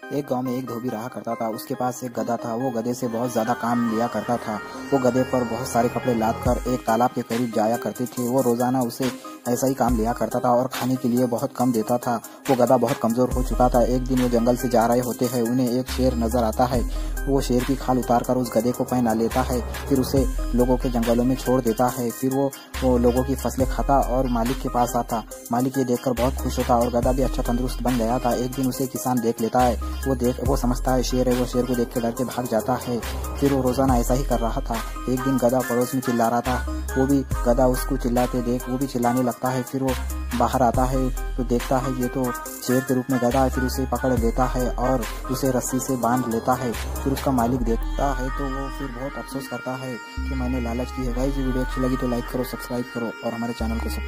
एक गांव में एक धोबी रहा करता था। उसके पास एक गधा था। वो गधे से बहुत ज्यादा काम लिया करता था। वो गधे पर बहुत सारे कपड़े लाद कर एक तालाब के करीब जाया करते थे। वो रोजाना उसे ऐसा ही काम लिया करता था और खाने के लिए बहुत कम देता था। वो गधा बहुत कमजोर हो चुका था। एक दिन वो जंगल से जा रहे होते हैं। उन्हें एक शेर नजर आता है। वो शेर की खाल उतार कर उस गधे को पहना लेता है। फिर उसे लोगों के जंगलों में छोड़ देता है। फिर वो लोगों की फसलें खाता और मालिक के पास आता। मालिक ये देखकर बहुत खुश होता और गधा भी अच्छा तंदुरुस्त बन गया था। एक दिन उसे किसान देख लेता है। वो समझता है शेर है। वो शेर को देख के डर के भाग जाता है। फिर वो रोजाना ऐसा ही कर रहा था। एक दिन गधा पड़ोस में चिल्ला रहा था। वो भी गधा उसको चिल्लाते देख वो भी चिल्लाने लगता है। फिर वो बाहर आता है तो देखता है ये तो शेर के रूप में गधा है। फिर उसे पकड़ लेता है और उसे रस्सी से बांध लेता है। फिर उसका मालिक देखता है तो वो फिर बहुत अफसोस करता है कि मैंने लालच की है। गाइस, वीडियो अच्छी लगी तो लाइक करो, सब्सक्राइब करो और हमारे चैनल को